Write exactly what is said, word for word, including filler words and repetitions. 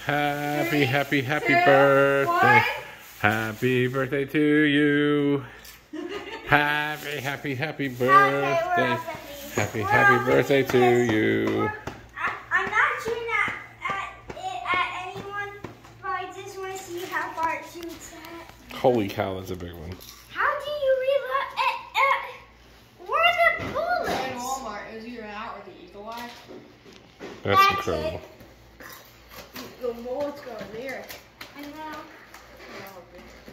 Happy, Three, happy, happy two, birthday. one. Happy birthday to you. Happy, happy, happy birthday. Happy, happy birthday to you. I, I'm not shooting at, at it at anyone, but I just want to see how far it shoots at. Holy cow, that's a big one. How do you reload? Uh, uh, where are the In bullets? Walmart, it was either that or the Eagle Eye. That's That's incredible. it. The bullets go there. I know. Oh, okay.